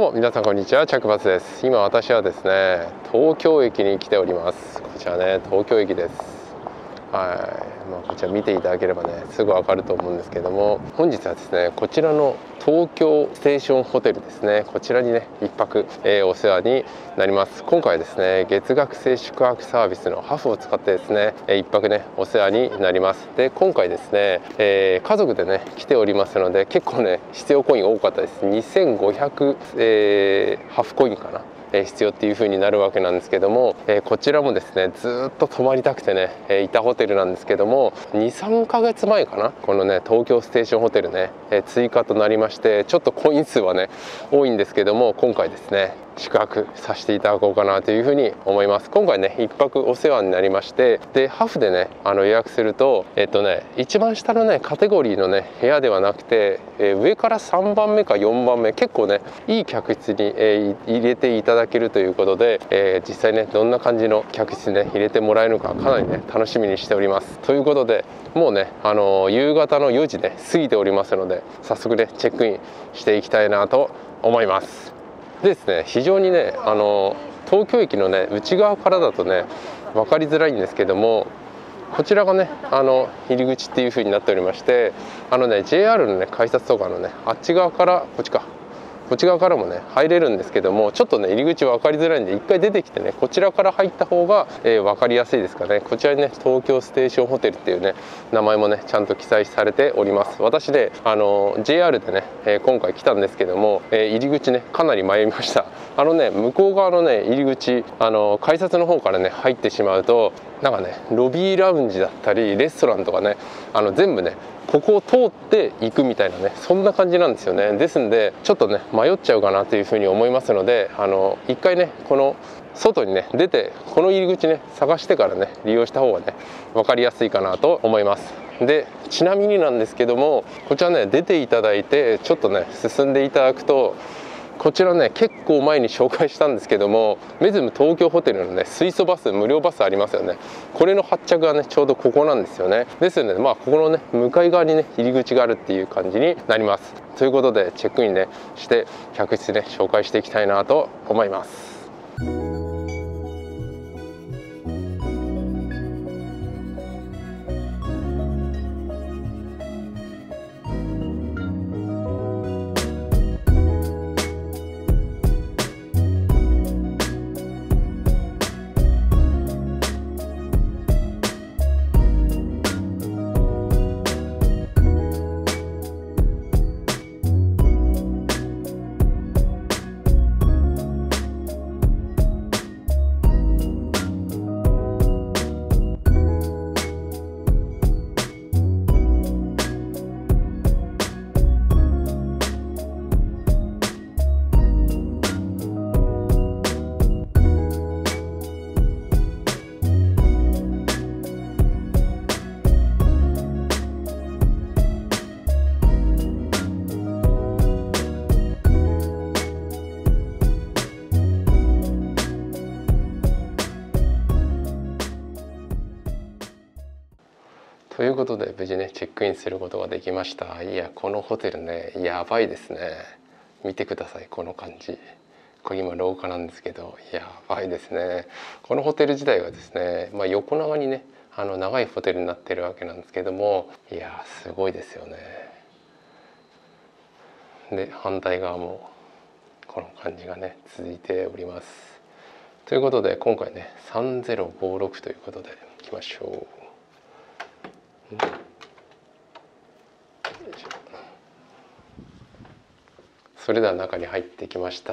も皆さんこんにちは、チャックバスです。今私はですね、東京駅に来ております。こちらね、東京駅です。こちら見ていただければね、すぐわかると思うんですけども、本日はですね、こちらの東京ステーションホテルですね、こちらにね一泊、お世話になります。今回はですね、月額制宿泊サービスのハフを使ってですね、一泊ねお世話になります。で、今回ですね、家族でね来ておりますので、結構ね必要コイン多かったです。2500、ハフコインかな、必要っていう風になるわけなんですけども、こちらもですねずっと泊まりたくてね、いたホテルなんですけども、2、3ヶ月前かな、このね東京ステーションホテルね、追加となりまして、ちょっとコイン数はね多いんですけども、今回ですね宿泊させていただこうかなというふうに思います。今回ね一泊お世話になりまして、でハフでね予約すると一番下のねカテゴリーのね部屋ではなくて、上から3番目か4番目、結構ねいい客室に、入れていただけるということで、実際ねどんな感じの客室ね入れてもらえるのか、かなりね楽しみにしております。ということで、もうね夕方の4時ね過ぎておりますので、早速ねチェックインしていきたいなと思います。でですね、非常にね東京駅のね内側からだとね分かりづらいんですけども、こちらがね入り口っていう風になっておりまして、JR のね改札とかのねあっち側からこっち側からもね入れるんですけども、ちょっとね入り口分かりづらいんで、一回出てきてねこちらから入った方が、分かりやすいですかね。こちらにね東京ステーションホテルっていうね名前もねちゃんと記載されております。私ねJR でね、今回来たんですけども、入り口ねかなり迷いました。向こう側のね入り口、改札の方からね入ってしまうと、なんかねロビーラウンジだったりレストランとかね全部ねここを通っていくみたいなね、そんな感じなんですよね。ですんでちょっとね迷っちゃうかなというふうに思いますので、一回ねこの外にね出て、この入り口ね探してからね利用した方がね分かりやすいかなと思います。でちなみになんですけども、こちらね出ていただいてちょっとね進んでいただくと、こちらね結構前に紹介したんですけども、メズム東京ホテルのね水素バス、無料バスありますよね。これの発着がねちょうどここなんですよね。ですのでここのね向かい側にね入り口があるっていう感じになります。ということでチェックインねして客室ね紹介していきたいなと思います。ということで無事ねチェックインすることができました。いや、このホテルねやばいですね。見てください、この感じ。これ今廊下なんですけど、やばいですね。このホテル自体がですね、横長にね長いホテルになってるわけなんですけども、いやすごいですよね。で反対側もこの感じがね続いております。ということで今回ね3056ということでいきましょう。それでは中に入ってきました。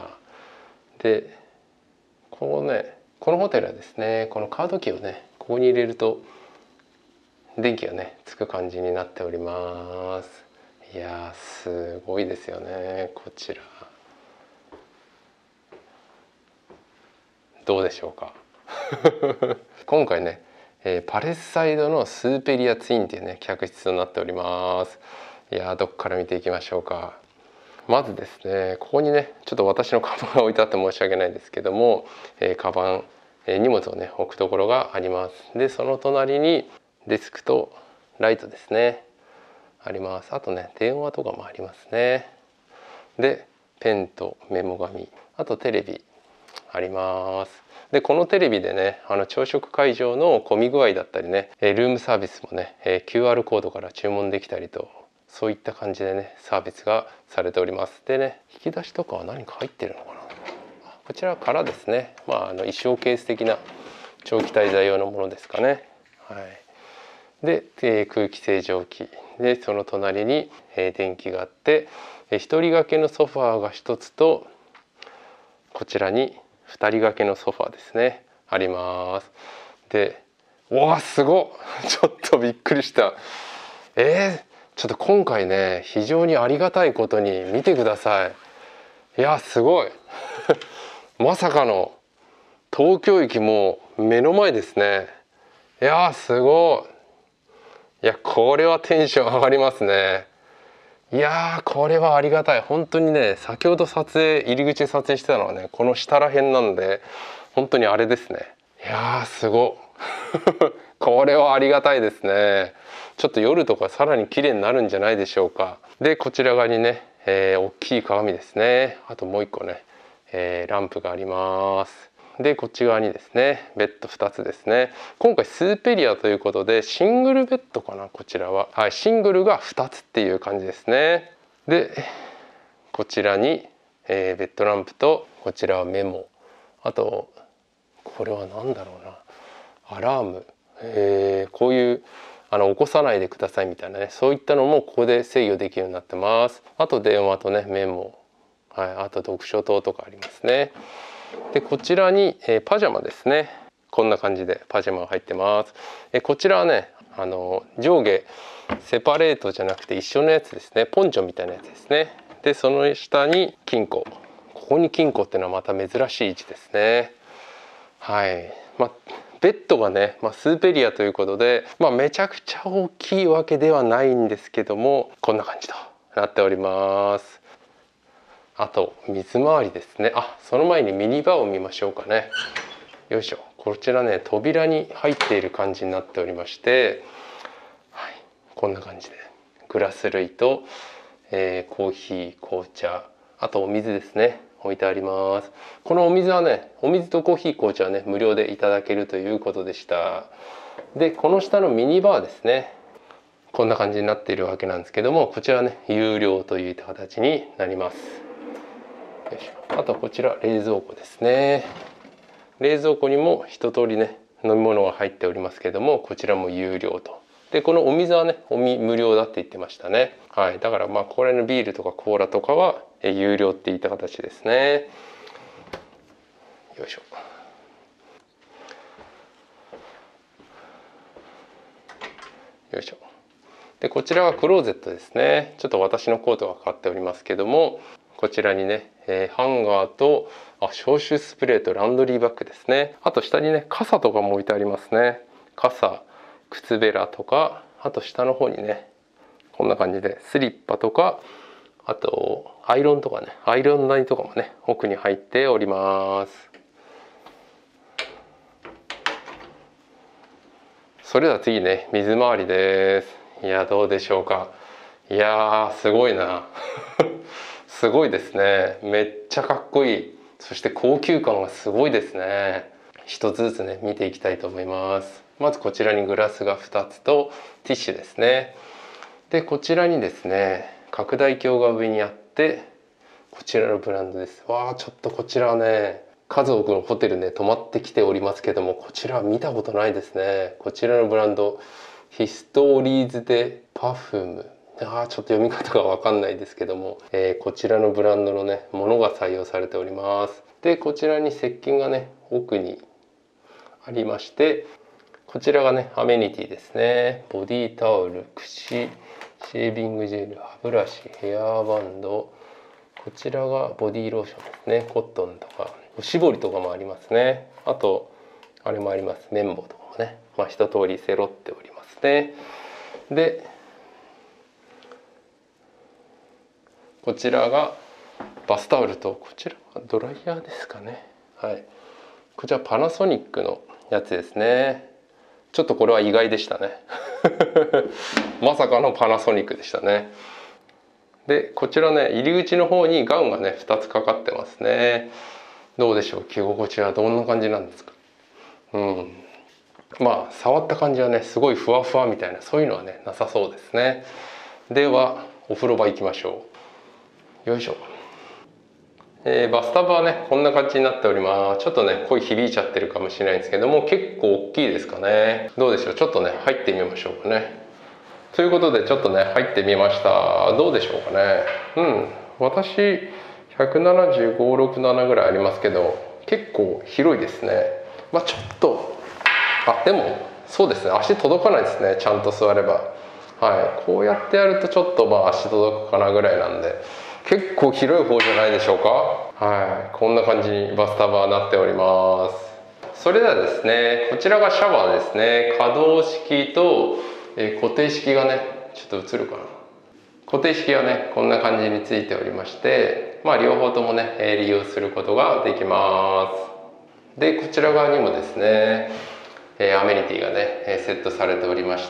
でこのホテルはですね、このカードキーをねここに入れると電気がねつく感じになっております。いやすごいですよね。こちらどうでしょうか。今回ねパレスサイドのスーペリアツインっていうね客室となっております。いやどこから見ていきましょうか。まずですね、ここにねちょっと私のカバンが置いてあって申し訳ないんですけども、カバン、荷物をね置くところがあります。でその隣にデスクとライトですねあります。あとね電話とかもありますね。でペンとメモ紙、あとテレビあります。でこのテレビでね、朝食会場の混み具合だったりね、ルームサービスもね、QR コードから注文できたりと、そういった感じでねサービスがされております。でね、引き出しとかは何か入ってるのかな。こちらからですね、衣装ケース的な長期滞在用のものですかね。はい、で、空気清浄機で、その隣に、電気があって、一人掛けのソファーが一つと、こちらに2人掛けのソファーですねあります。で、わあすごっちょっとびっくりした。ちょっと今回ね非常にありがたいことに見てください。いやすごいまさかの東京駅も目の前ですね。いやすごい。いやこれはテンション上がりますね。いやーこれはありがたい。本当にね、先ほど入り口で撮影してたのはねこの下ら辺なんで、本当にあれですね。いやーすごこれはありがたいですね。ちょっと夜とかさらに綺麗になるんじゃないでしょうか。でこちら側にね、大きい鏡ですね。あともう一個ね、ランプがあります。でこっち側にですねベッド2つですね。今回スーペリアということでシングルベッドかな、こちらは。はい、シングルが2つっていう感じですね。でこちらに、ベッドランプと、こちらはメモ、あとこれは何だろうな、アラーム、こういう起こさないでくださいみたいなね、そういったのもここで制御できるようになってます。あと電話とねメモ、はい、あと読書灯とかありますね。でこちらに、パジャマですね。こんな感じでパジャマが入ってます。こちらはね上下セパレートじゃなくて一緒のやつですね。ポンチョみたいなやつですね。でその下に金庫、ここに金庫っていうのはまた珍しい位置ですね。はい、ベッドがね、スーペリアということで、めちゃくちゃ大きいわけではないんですけども、こんな感じとなっております。あと水回りですね。その前にミニバーを見ましょうかね。よいしょ。こちらね扉に入っている感じになっておりまして、はい、こんな感じでグラス類と、コーヒー、紅茶、あとお水ですね置いてあります。このお水はね、お水とコーヒー、紅茶はね無料でいただけるということでした。でこの下のミニバーですね、こんな感じになっているわけなんですけども、こちらね有料という形になります。よいしょ。あとこちら冷蔵庫ですね。冷蔵庫にも一通りね飲み物が入っておりますけども、こちらも有料と。でこのお水はね無料だって言ってましたね。はい、だからこれのビールとかコーラとかは有料っていった形ですね。よいしょ。よいしょ。でこちらはクローゼットですね。ちょっと私のコートがかかっておりますけども、こちらにね、ハンガーと消臭スプレーとランドリーバッグですね。あと下にね傘とかも置いてありますね。傘、靴べらとか、あと下の方にねこんな感じでスリッパとか、あとアイロンとかね、アイロン台とかもね奥に入っております。それでは次ね水回りです。いやどうでしょうか。いやすごいなすごいですね。めっちゃかっこいい。そして高級感がすごいですね。一つずつね見ていきたいと思います。まずこちらにグラスが2つとティッシュですね。でこちらにですね拡大鏡が上にあって、こちらのブランドです。わあちょっとこちらはね数多くのホテルね泊まってきておりますけども、こちらは見たことないですね。こちらのブランドヒストーリーズでパフム、ちょっと読み方が分かんないですけども、こちらのブランドのねものが採用されております。でこちらに石鹸がね奥にありまして、こちらがねアメニティですね。ボディタオル、櫛、シェービングジェル、歯ブラシ、ヘアバンド、こちらがボディローションですね。コットンとかおしぼりとかもありますね。あとあれもあります、綿棒とかもね、一通り揃っておりますね。でこちらがバスタオルと、こちらはドライヤーですかね。はい、こちらパナソニックのやつですね。ちょっとこれは意外でしたねまさかのパナソニックでしたね。 でこちらね、入り口の方にガウンがね2つかかってますね。どうでしょう、着心地はどんな感じなんですか。まあ触った感じはねすごいふわふわみたいな、そういうのはねなさそうですね。ではお風呂場行きましょう。よいしょ。バスタブはねこんな感じになっております。ちょっとね声響いちゃってるかもしれないんですけども、結構大きいですかね。どうでしょう、ちょっとね入ってみましょうかね。ということでちょっとね入ってみました。どうでしょうかね。私175、67ぐらいありますけど、結構広いですね。まあちょっとでもそうですね、足届かないですね、ちゃんと座れば。こうやってやるとちょっとまあ足届くかなぐらいなんで、結構広い方じゃないでしょうか。こんな感じにバスタブはなっております。それではですね、こちらがシャワーですね。可動式と、固定式がね、ちょっと映るかな。固定式はねこんな感じについておりまして、まあ両方ともね利用することができます。でこちら側にもですねアメニティがねセットされておりまして、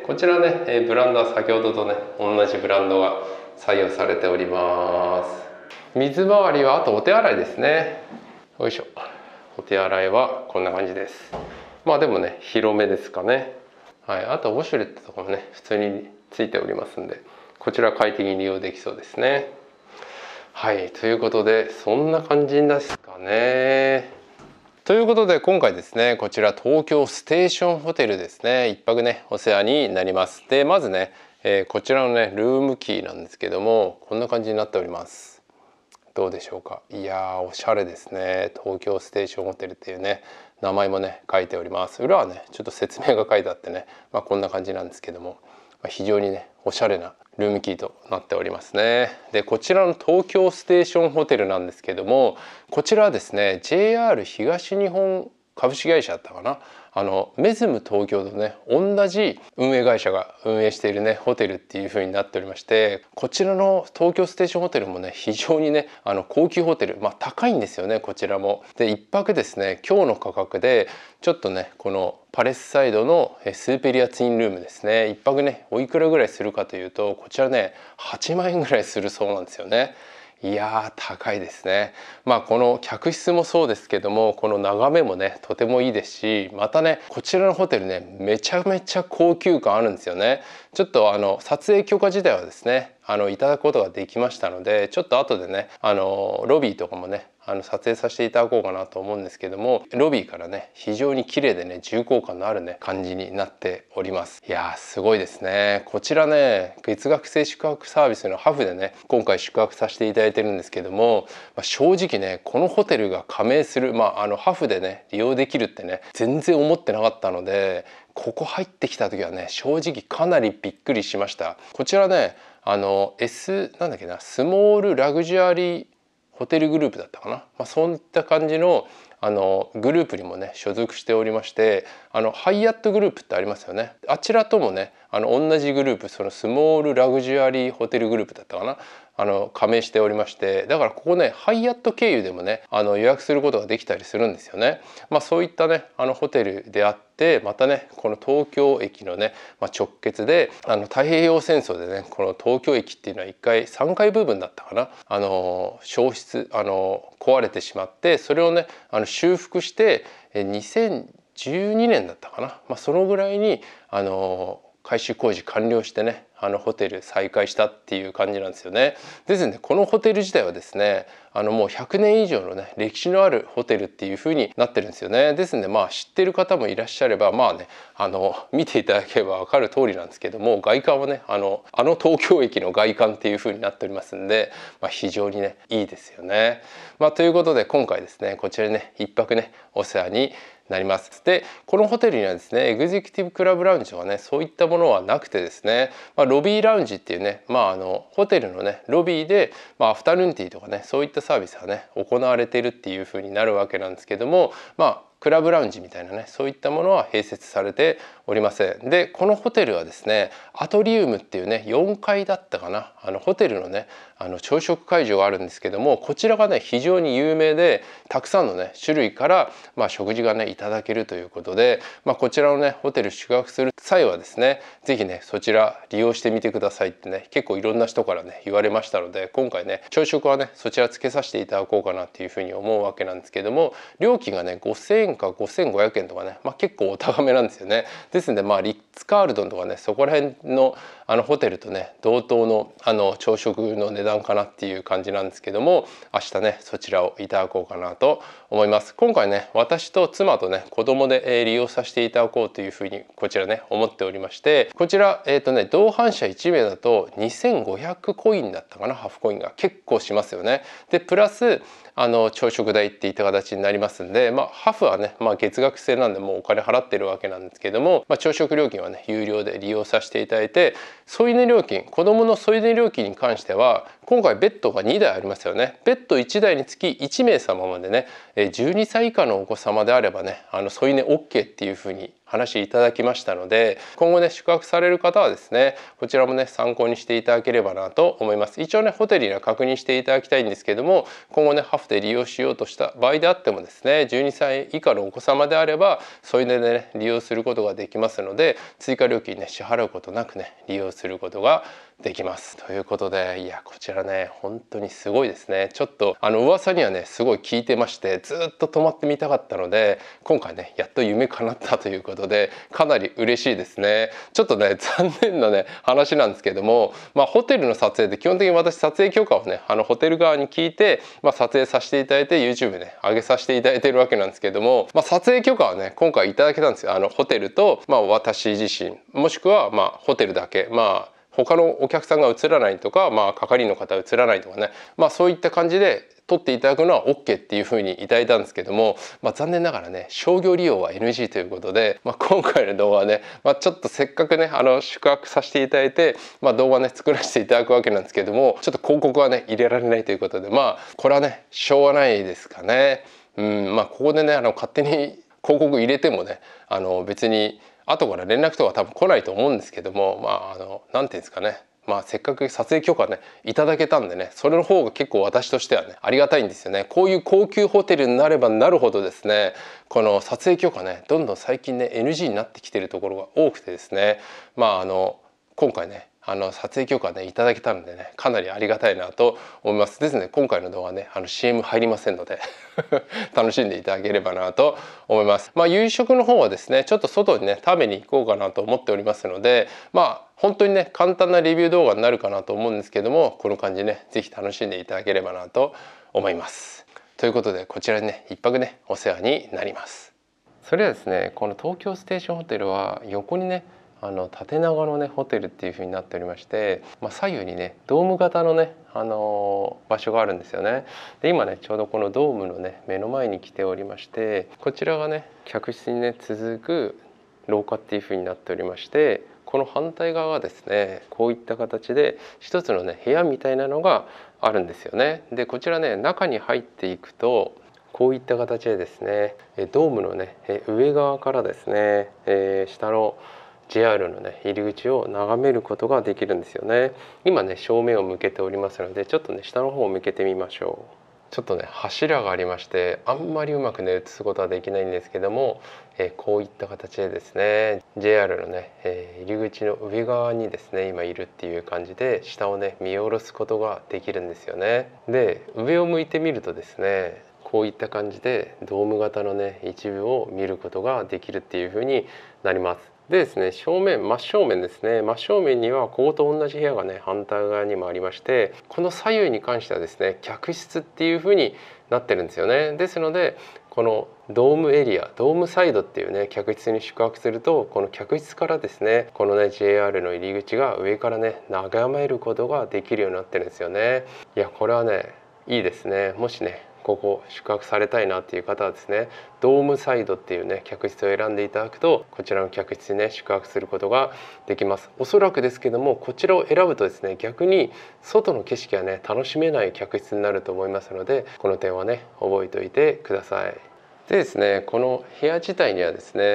こちらねブランドは先ほどとね同じブランドが採用されております。水回りはあとお手洗いですね。よいしょ。お手洗いはこんな感じです。まあでもね広めですかね。あとウォシュレットとかもね普通についておりますんで、こちら快適に利用できそうですね。ということでそんな感じですかね。ということで今回ですね、こちら東京ステーションホテルですね、一泊ねお世話になります。でまずね、こちらのねルームキーなんですけども、こんな感じになっております。どうでしょうか。いやーおしゃれですね。東京ステーションホテルっていうね名前もね書いております。裏はねちょっと説明が書いてあってね、こんな感じなんですけども、非常にねおしゃれなルームキーとなっておりますね。でこちらの東京ステーションホテルなんですけども、こちらはですね JR 東日本株式会社だったかな、メズム東京とね同じ運営会社が運営しているねホテルっていう風になっておりまして、こちらの東京ステーションホテルもね非常にね高級ホテル、高いんですよねこちらも。で一泊ですね今日の価格でちょっとねこのパレスサイドのスーペリアツインルームですね、一泊ねおいくらぐらいするかというと、こちらね8万円ぐらいするそうなんですよね。いやー高いですね。この客室もそうですけども、この眺めもねとてもいいですし、またねこちらのホテルねめちゃめちゃ高級感あるんですよね。ちょっと撮影許可自体はですねいただくことができましたので、ちょっと後でねロビーとかもね撮影させていただこうかなと思うんですけども、ロビーからね非常に綺麗でね重厚感のあるね感じになっております。いやーすごいですね。こちらね月額制宿泊サービスのハフでね今回宿泊させていただいてるんですけども、正直ねこのホテルが加盟するハフでね利用できるってね全然思ってなかったので、ここ入ってきた時はね正直かなりびっくりしました。こちらねなんだっけな、スモールラグジュアリーホテルグループだったかな、そういった感じのグループにもね所属しておりまして、ハイアットグループってありますよね。あちらともね同じグループ、そのスモールラグジュアリーホテルグループだったかな、加盟しておりまして、だからここねハイアット経由でもね予約することができたりするんですよね。そういったねホテルであって、またねこの東京駅のね、直結で太平洋戦争でねこの東京駅っていうのは3階部分だったかな、消失壊れてしまって、それをね修復して2012年だったかな、そのぐらいに改修工事完了してねホテル再開したっていう感じなんですよね。ですのでこのホテル自体はですねもう100年以上のね歴史のあるホテルっていう風になってるんですよね。ですので知ってる方もいらっしゃれば見ていただければ分かる通りなんですけども、外観はね東京駅の外観っていう風になっておりますんで、非常にねいいですよね。ということで今回ですねこちらにね一泊ねお世話になります。でこのホテルにはですねエグゼクティブクラブラウンジとかねそういったものはなくてですね、ロビーラウンジっていうねホテルのねロビーでアフタヌーンティーとかねそういったサービスがね行われているっていう風になるわけなんですけども、クラブラウンジみたいなねそういったものは併設されておりません。でこのホテルはですねアトリウムっていうね4階だったかなホテルのね朝食会場があるんですけども、こちらがね非常に有名で、たくさんのね種類から、食事がねいただけるということで、こちらのねホテル宿泊する際はですね、是非ねそちら利用してみてくださいってね結構いろんな人からね言われましたので、今回ね朝食はねそちらつけさせていただこうかなっていうふうに思うわけなんですけども、料金がね5000円か5500円とかね、結構お高めなんですよね。ですのでリッツ・カールトンとかねそこら辺のホテルとね同等の朝食の値段かなっていう感じなんですけども、明日ねそちらをいただこうかなと思います。今回ね私と妻とね子供で利用させていただこうというふうにこちらね思っておりまして、こちら同伴者1名だと2500コインだったかな、ハーフコインが結構しますよね。でプラス朝食代っていった形になりますんで、ハーフはね、月額制なんでもうお金払ってるわけなんですけども、朝食料金はね有料で利用させていただいて、添い寝料金、子どもの添い寝料金に関しては今回ベッドが2台ありますよね。ベッド1台につき1名様までね、12歳以下のお子様であればね添い寝 OK っていうふうに話いただきましたので、今後ね宿泊される方はですねこちらもね参考にしていただければなと思います。一応ねホテルには確認していただきたいんですけども、今後ねハーフで利用しようとした場合であってもですね、12歳以下のお子様であれば添い寝でね利用することができますので、追加料金ね支払うことなくね利用することができます。ということで、いやこちらね本当にすごいですね。ちょっと噂にはねすごい聞いてまして、ずっと泊まってみたかったので、今回ねやっと夢叶ったということでかなり嬉しいですね。ちょっとね残念なね話なんですけども、ホテルの撮影で基本的に私撮影許可をねホテル側に聞いて、撮影させていただいて YouTube ね上げさせていただいているわけなんですけども、撮影許可はね今回いただけたんですよ。ホテルと、私自身もしくはホテルだけ、他のお客さんが映らないとか、係員の方映らないとかね、そういった感じで撮っていただくのは OK っていうふうにいただいたんですけども、残念ながらね商業利用は NG ということで、今回の動画はね、ちょっとせっかくね宿泊させていただいて、動画ね作らせていただくわけなんですけども、ちょっと広告はね入れられないということで、これはねしょうがないですかね。ここでね勝手に広告入れてもね別に後から連絡とか多分来ないと思うんですけども、なんていうんですかね、せっかく撮影許可ねいただけたんでね、それの方が結構私としてはねありがたいんですよね。こういう高級ホテルになればなるほどですね、この撮影許可ねどんどん最近ね NG になってきてるところが多くてですね、今回ね撮影許可ねいただけたのでねかなりありがたいなと思います。ですね今回の動画ねCM 入りませんので楽しんでいただければなと思います。夕食の方はですねちょっと外にね食べに行こうかなと思っておりますので、本当にね簡単なレビュー動画になるかなと思うんですけども、この感じね是非楽しんでいただければなと思います。ということでこちらにね一泊ねお世話になります。それではですね、この東京ステーションホテルは横にね縦長のねホテルっていう風になっておりまして、左右にねドーム型のね場所があるんですよね。で今ねちょうどこのドームのね目の前に来ておりまして、こちらがね客室にね続く廊下っていう風になっておりまして、この反対側がですねこういった形で一つのね部屋みたいなのがあるんですよね。でこちらね中に入っていくとこういった形でですねドームのね上側からですね下のJR のね入り口を眺めることができるんですよね。今ね正面を向けておりますので、ちょっとね下の方を向けてみましょう。ちょっとね柱がありまして、あんまりうまくね映すことはできないんですけども、こういった形でですね JR のね、入り口の上側にですね今いるっていう感じで下をね見下ろすことができるんですよね。で上を向いてみるとですねこういった感じでドーム型のね一部を見ることができるっていう風になります。でですね真正面ですね、真正面にはここと同じ部屋がね反対側にもありまして、この左右に関してはですね客室っていう風になってるんですよね。ですのでこのドームエリア、ドームサイドっていうね客室に宿泊すると、この客室からですねこのね JR の入り口が上からね眺めることができるようになってるんですよね。いやこれはねいいですね。もしねここ宿泊されたいなっていう方はですねドームサイドっていうね客室を選んでいただくと、こちらの客室にね宿泊することができます。おそらくですけどもこちらを選ぶとですね逆に外の景色がね楽しめない客室になると思いますので、この点はね覚えておいてください。でですねこの部屋自体にはですね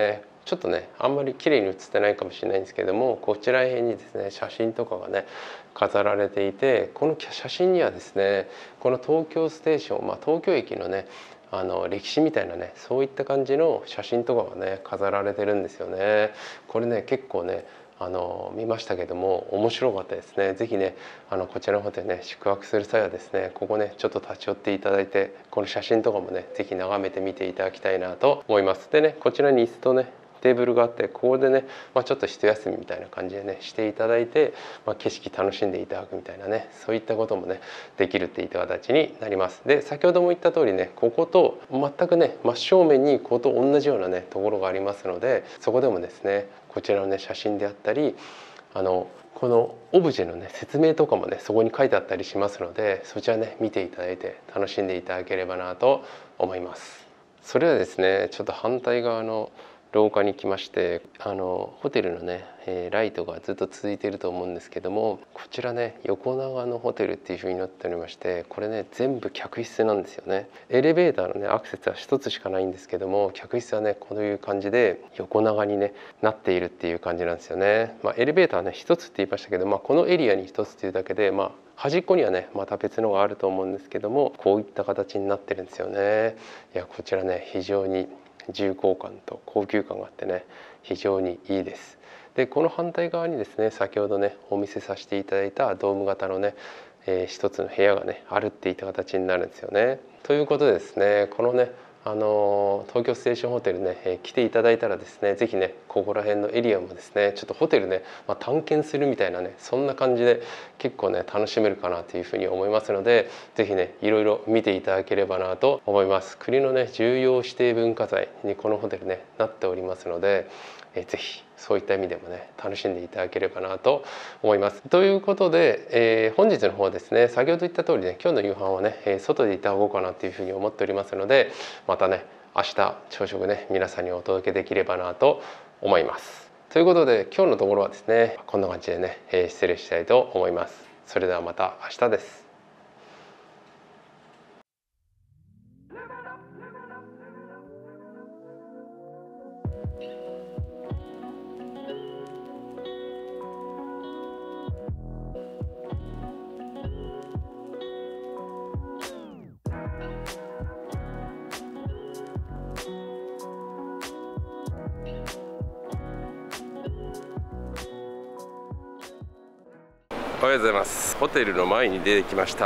ちょっとねあんまり綺麗に写ってないかもしれないんですけども、こちら辺にですね写真とかがね飾られていて、この写真にはですねこの東京ステーション、東京駅のね歴史みたいなねそういった感じの写真とかがね飾られてるんですよね。これね結構ね見ましたけども面白かったですね。是非ねこちらのホテルね宿泊する際はですねここねちょっと立ち寄っていただいて、この写真とかもね是非眺めてみていただきたいなと思います。でねこちらに椅子とねテーブルがあって、ここでね、ちょっと一休みみたいな感じでねしていただいて、景色楽しんでいただくみたいなねそういったこともねできるっていった形になります。で先ほども言った通りねここと全くね真正面にここと同じようなねところがありますので、そこでもですねこちらのね写真であったりこのオブジェのね説明とかもねそこに書いてあったりしますので、そちらね見ていただいて楽しんでいただければなと思います。それはですねちょっと反対側の廊下に来まして、ホテルのねライトがずっと続いていると思うんですけども、こちらね横長のホテルっていう風になっておりまして、これね全部客室なんですよね。エレベーターのねアクセスは一つしかないんですけども、客室はねこういう感じで横長にねなっているっていう感じなんですよね。エレベーターはね一つって言いましたけど、このエリアに一つっていうだけで端っこにはねまた別のがあると思うんですけども、こういった形になってるんですよね。いやこちらね非常に重厚感と高級感があってね非常にいいです。でこの反対側にですね先ほどねお見せさせていただいたドーム型のね、一つの部屋がねあるっていった形になるんですよね。ということでですねこのね東京ステーションホテルね、来ていただいたらですね是非ねここら辺のエリアもですねちょっとホテルね、探検するみたいなねそんな感じで結構ね楽しめるかなというふうに思いますので、是非ねいろいろ見ていただければなと思います。国のね重要指定文化財にこのホテルねなっておりますので、是非そういった意味でもね楽しんでいただければなと思います。ということで、本日の方はですね先ほど言った通りね今日の夕飯はね、外でいただこうかなというふうに思っておりますので、またね明日朝食ね皆さんにお届けできればなと思います。ということで今日のところはですねこんな感じでね、失礼したいと思います。それではまた明日です。おはようございます。ホテルの前に出てきました。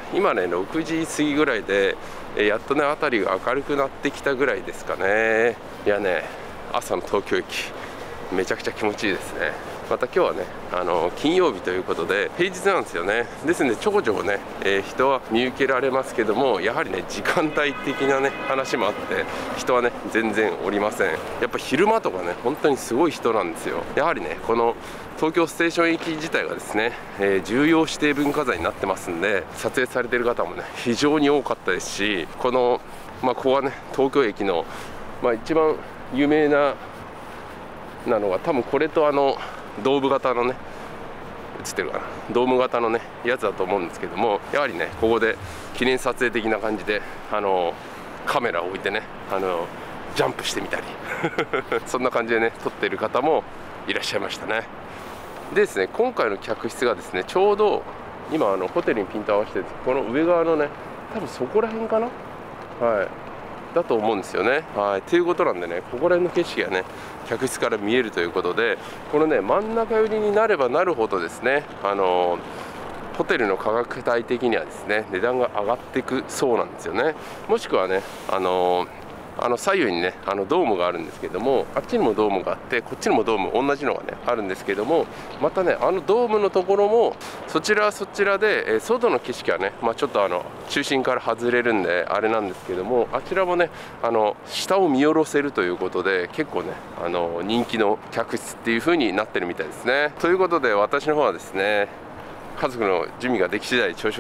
今ね6時過ぎぐらいでやっとね辺りが明るくなってきたぐらいですかね。いやね朝の東京駅めちゃくちゃ気持ちいいですね。また今日はね金曜日ということで平日なんですよね。ですのでちょこちょこね、人は見受けられますけども、やはりね時間帯的なね話もあって人はね全然おりません。やっぱ昼間とかね本当にすごい人なんですよ。やはりねこの東京ステーション駅自体がですね、重要指定文化財になってますんで、撮影されている方もね非常に多かったですし、このここはね東京駅の一番有名なのが多分これとドーム型のね映ってるかな、ドーム型のねやつだと思うんですけども、やはりねここで記念撮影的な感じでカメラを置いてねジャンプしてみたりそんな感じでね撮っている方もいらっしゃいましたね。でですね今回の客室がですねちょうど今ホテルにピント合わせてこの上側のね多分そこら辺かな、だと思うんですよね。ということなんでねここら辺の景色がね客室から見えるということで、このね真ん中寄りになればなるほどですねホテルの価格帯的にはですね値段が上がっていくそうなんですよね。もしくはね左右にねドームがあるんですけども、あっちにもドームがあってこっちにもドーム同じのがねあるんですけども、またねドームのところもそちらはそちらで、外の景色はね、ちょっと中心から外れるんであれなんですけども、あちらもね下を見下ろせるということで結構ね人気の客室っていう風になってるみたいですね。ということで私の方はですね家族の準備ができ次第朝食ね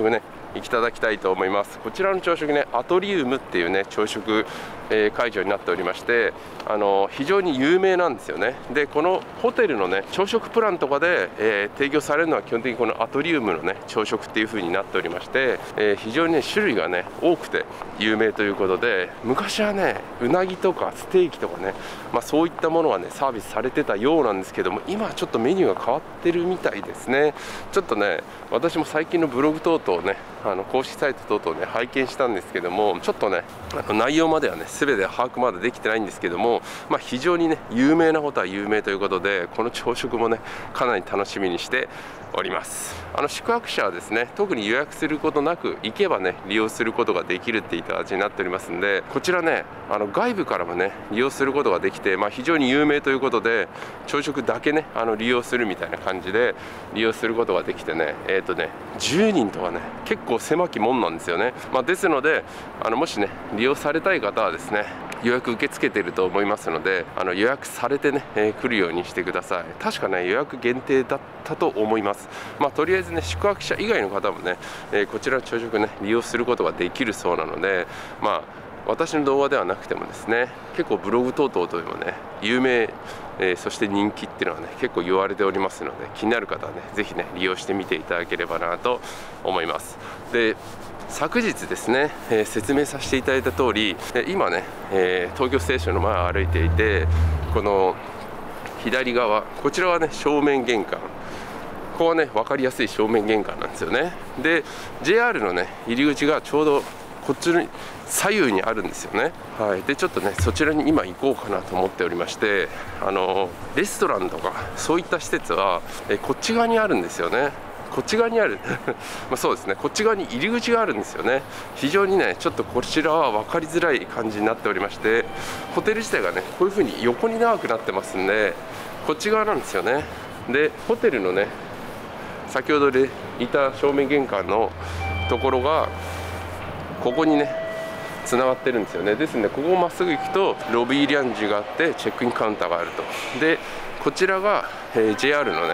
いただきたいと思います。こちらの朝食ね、アトリウムっていうね朝食、会場になっておりまして、非常に有名なんですよね。でこのホテルのね朝食プランとかで、提供されるのは基本的にこのアトリウムのね朝食っていう風になっておりまして、非常にね種類がね多くて有名ということで、昔はねうなぎとかステーキとかね、そういったものはねサービスされてたようなんですけども、今はちょっとメニューが変わってるみたいですね。ちょっとね私も最近のブログ等々ね公式サイト等々ね拝見したんですけども、ちょっとね内容まではね全て把握まだできてないんですけども、非常にね有名なことは有名ということで、この朝食もねかなり楽しみにしております。宿泊者はですね特に予約することなく行けばね利用することができるっていった形になっておりますんで、こちらね外部からもね利用することができて、非常に有名ということで、朝食だけね利用するみたいな感じで利用することができてね、10人とかね結構狭き門なんですよね。ですのでもしね利用されたい方はですね予約受け付けていると思いますので、予約されてね、来るようにしてください。確かね予約限定だったと思います。とりあえずね宿泊者以外の方もね、こちらの朝食ね利用することができるそうなので、私の動画ではなくてもですね結構ブログ等々でもね有名、そして人気っていうのはね結構言われておりますので、気になる方はねぜひね利用してみていただければなと思います。で昨日ですね、説明させていただいた通り、今ね、東京ステーションの前を歩いていて、この左側こちらはね正面玄関、ここはね分かりやすい正面玄関なんですよね。で JR のね入り口がちょうどこっちに左右にあるんですよね。でちょっとねそちらに今行こうかなと思っておりまして、レストランとかそういった施設は、こっち側にあるんですよね。こっち側にあるそうですね、こっち側に入り口があるんですよね。非常にねちょっとこちらは分かりづらい感じになっておりまして、ホテル自体がねこういう風に横に長くなってますんで、こっち側なんですよね。でホテルのね先ほどでいた正面玄関のところがここにねつながってるんですよね。ですのでここをまっすぐ行くとロビーラウンジがあってチェックインカウンターがあると。でこちらが、JR のね、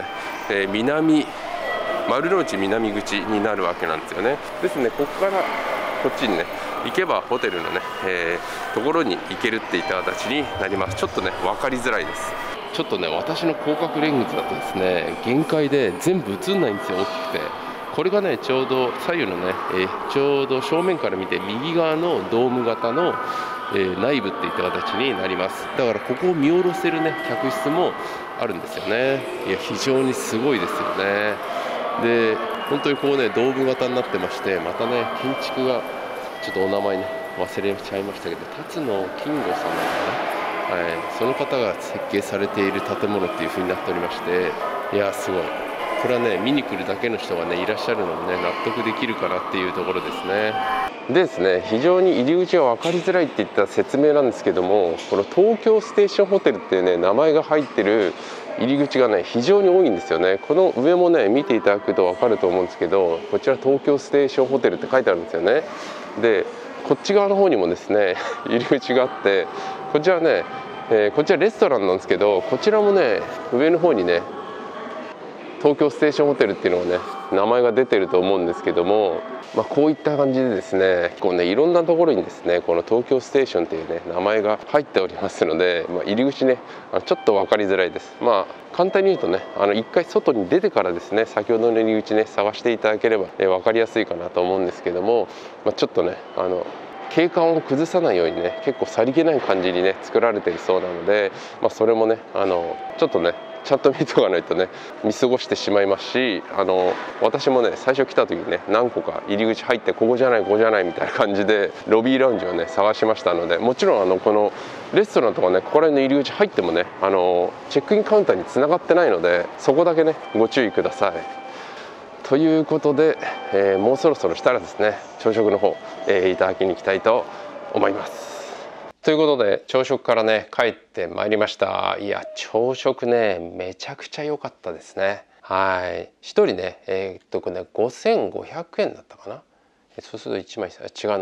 丸の内南口になるわけなんですよね。ですねここからこっちにね行けばホテルのね、ところに行けるっていった形になります。ちょっとね分かりづらいです。ちょっとね私の広角レンズだとですね限界で全部映んないんですよ、大きくて。これがねちょうど左右のね、ちょうど正面から見て右側のドーム型の、内部っていった形になります。だからここを見下ろせるね客室もあるんですよね。いや非常にすごいですよね。で本当にこうねドーム型になってまして、またね建築がちょっとお名前ね忘れちゃいましたけど、辰野金吾さんなのかな、その方が設計されている建物っていう風になっておりまして、いやすごい、これはね見に来るだけの人がねいらっしゃるのもね納得できるかなっていうところですね。ですね、非常に入り口が分かりづらいっていった説明なんですけども、この東京ステーションホテルっていうね名前が入ってる入り口がね非常に多いんですよね。この上もね見ていただくと分かると思うんですけど、こちら東京ステーションホテルって書いてあるんですよね。でこっち側の方にもですね入り口があって、こちらね、こちらレストランなんですけど、こちらもね上の方にね東京ステーションホテルっていうのがね名前が出てると思うんですけども、こういった感じでですねこうねいろんなところにですねこの東京ステーションっていうね名前が入っておりますので、入り口ねちょっと分かりづらいです。簡単に言うとね一回外に出てからですね先ほどの入り口ね探していただければ、分かりやすいかなと思うんですけども、ちょっとね景観を崩さないようにね結構さりげない感じにね作られているそうなので、それもねちょっとねちゃんと見とかないとね見過ごしてしまいますし、私もね最初来た時にね何個か入り口入ってここじゃないここじゃないみたいな感じでロビーラウンジをね探しましたので、もちろんこのレストランとかねここら辺の入り口入ってもねチェックインカウンターにつながってないので、そこだけねご注意ください。ということで、もうそろそろしたらですね朝食の方、いただきに行きたいと思います。ということで朝食からね帰ってまいりました。いや朝食ねめちゃくちゃ良かったですね。一人ねこれね5500円だったかな。そうすると1枚違うな、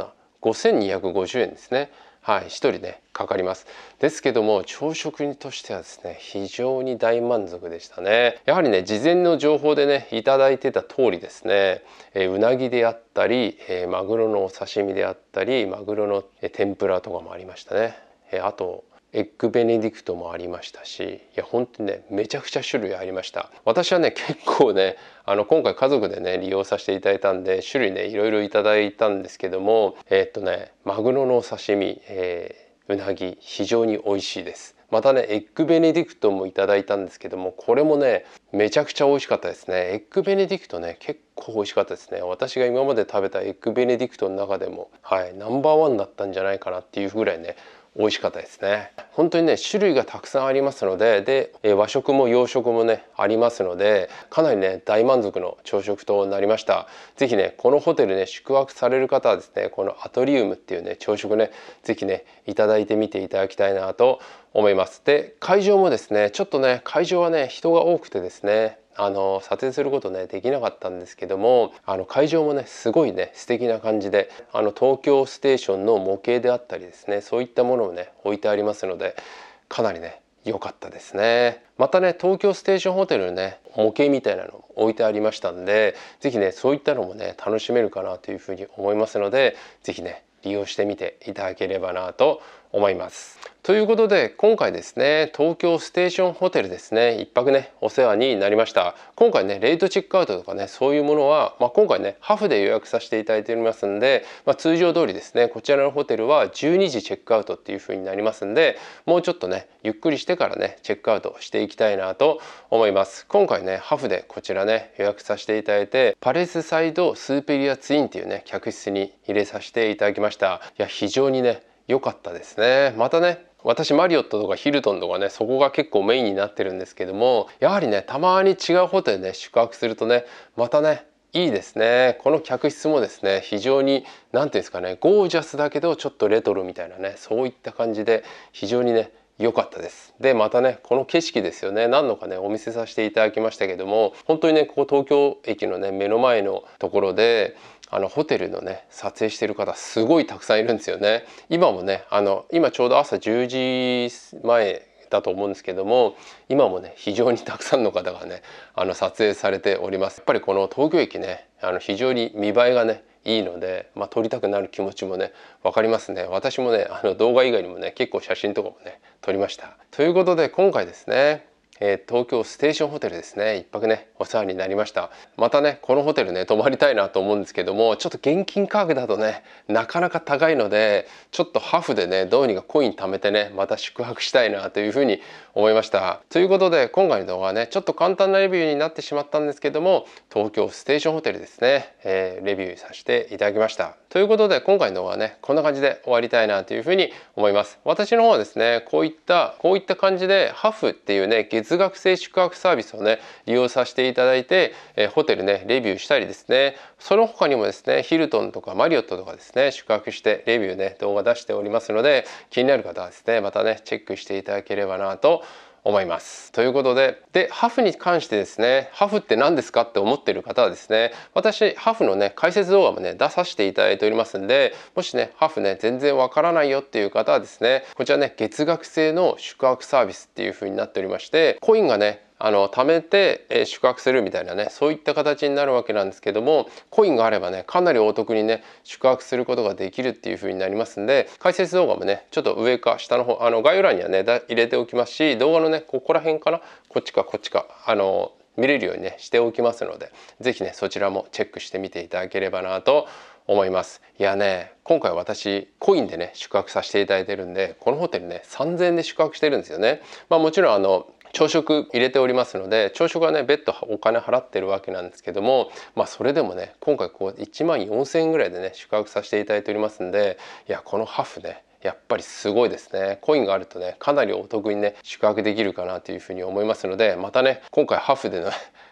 5250円ですね。はい、1人ねかかります。ですけども朝食としてはですね非常に大満足でしたね。やはりね事前の情報でねいただいてた通りですね、うなぎであったり、マグロのお刺身であったりマグロの天ぷらとかもありましたね。あとエッグベネディクトもありましたし、いや本当にねめちゃくちゃ種類ありました。私はね結構ね今回家族でね利用させていただいたんで種類ねいろいろいただいたんですけども、マグロのお刺身、うなぎ非常に美味しいです。またねエッグベネディクトもいただいたんですけども、これもねめちゃくちゃ美味しかったですね。エッグベネディクトね結構美味しかったですね。私が今まで食べたエッグベネディクトの中でもナンバーワンだったんじゃないかなっていうぐらいね美味しかったですね。本当にね種類がたくさんありますので、和食も洋食もねありますので、かなりね大満足の朝食となりました。是非ねこのホテルね宿泊される方はですねこのアトリウムっていうね朝食ね是非ねいただいてみていただきたいなと思います。で会場もですねちょっとね会場はね人が多くてですね撮影することねできなかったんですけども、会場もねすごいね素敵な感じで東京ステーションの模型であったりですねそういったものをね置いてありますのでかなりね良かったですね。またね東京ステーションホテルね模型みたいなのも置いてありましたんで、是非ねそういったのもね楽しめるかなというふうに思いますので、是非ね利用してみていただければなと思います。ということで今回ですね東京ステーションホテルですね一泊ねお世話になりました。今回ねレートチェックアウトとかねそういうものは、今回ねハフで予約させていただいておりますんで、通常通りですねこちらのホテルは12時チェックアウトっていう風になりますんで、もうちょっとねゆっくりしてからねチェックアウトしていきたいなと思います。今回ねハフでこちらね予約させていただいてパレスサイドスーペリアツインっていうね客室に入れさせていただきました。いや非常にね良かったですね。またね私マリオットとかヒルトンとかねそこが結構メインになってるんですけども、やはりねたまに違うホテルで、ね、宿泊するとねまたねいいですね。この客室もですね非常に何ていうんですかねゴージャスだけどちょっとレトロみたいなねそういった感じで非常にね良かったです。でまたねこの景色ですよね、何度かねお見せさせていただきましたけども、本当にねここ東京駅のね目の前のところでホテルのね撮影してる方すごいたくさんいるんですよね。今もね今ちょうど朝10時前だと思うんですけども、今もね非常にたくさんの方がね撮影されております。やっぱりこの東京駅ね非常に見栄えがねいいので、撮りたくなる気持ちもね分かりますね。私もね動画以外にもね結構写真とかもね撮りました。ということで今回ですね東京ステーションホテルですね一泊ねお世話になりました。またねこのホテルね泊まりたいなと思うんですけども、ちょっと現金価格だとねなかなか高いので、ちょっとハフでねどうにかコイン貯めてねまた宿泊したいなというふうに思いました。ということで今回の動画はねちょっと簡単なレビューになってしまったんですけども、東京ステーションホテルですね、レビューさせていただきました。ということで今回の動画はねこんな感じで終わりたいなというふうに思います。私の方はですねこういった感じでハフっていうね月額制宿泊サービスをね利用させていただいて、ホテルねレビューしたりですね、その他にもですねヒルトンとかマリオットとかですね宿泊してレビューね動画出しておりますので、気になる方はですねまたねチェックしていただければなと思います。ということでハフに関してですね、ハフって何ですかって思っている方はですね、私ハフのね解説動画もね出させていただいておりますんで、もしねハフね全然わからないよっていう方はですね、こちらね月額制の宿泊サービスっていう風になっておりまして、コインがね貯めて宿泊するみたいなねそういった形になるわけなんですけども、コインがあればねかなりお得にね宿泊することができるっていう風になりますんで、解説動画もねちょっと上か下の方概要欄にはね入れておきますし、動画のねここら辺かなこっちか見れるようにねしておきますので、是非ねそちらもチェックしてみていただければなと思います。いやね今回私コインでね宿泊させていただいてるんで、このホテルね3000円で宿泊してるんですよね。もちろん朝食入れておりますので、朝食はね別途お金払ってるわけなんですけども、それでもね今回こう1万4000円ぐらいでね宿泊させていただいておりますんで、いやこのハフねやっぱりすごいですね。コインがあるとねかなりお得にね宿泊できるかなというふうに思いますので、またね今回ハフでね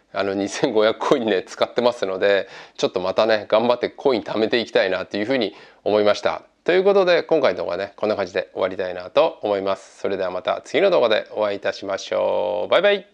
2500コインね使ってますので、ちょっとまたね頑張ってコイン貯めていきたいなというふうに思いました。ということで今回の動画はねこんな感じで終わりたいなと思います。それではまた次の動画でお会いいたしましょう。バイバイ。